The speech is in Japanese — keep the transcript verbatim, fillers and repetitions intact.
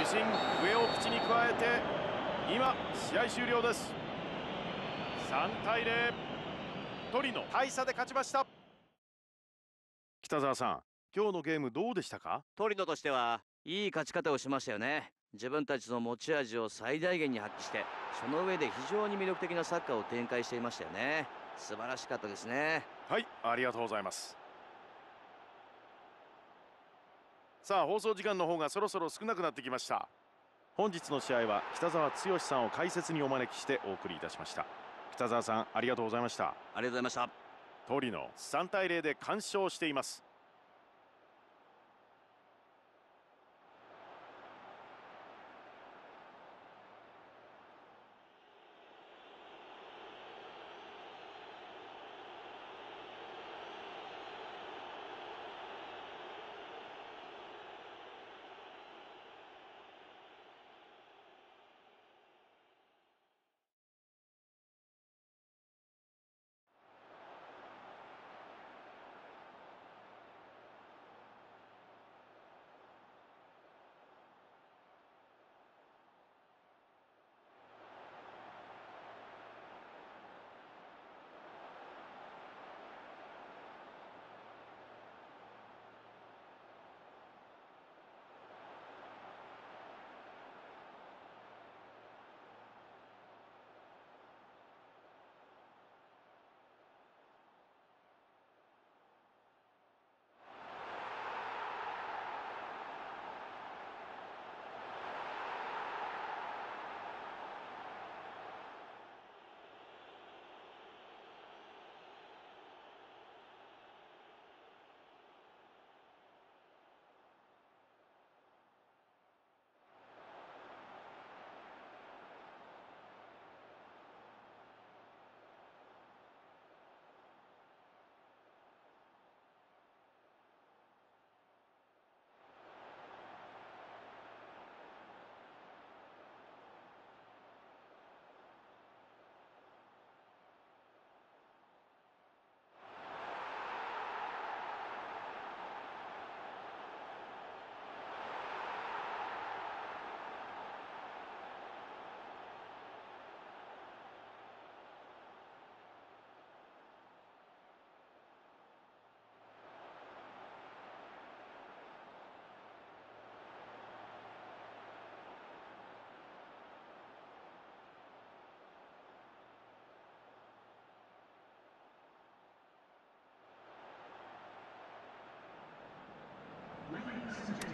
自信上を口に加えて今試合終了です。さんたいゼロ、トリノ大差で勝ちました。北澤さん、今日のゲームどうでしたか？ トリノとしてはいい勝ち方をしましたよね。自分たちの持ち味を最大限に発揮して、その上で非常に魅力的なサッカーを展開していましたよね。素晴らしかったですね。 はい、ありがとうございます。さあ、放送時間の方がそろそろ少なくなってきました。本日の試合は北澤剛さんを解説にお招きしてお送りいたしました。北澤さん、ありがとうございました。 ありがとうございました。 トリノさんたいゼロで完勝しています。 Ladies and gentlemen.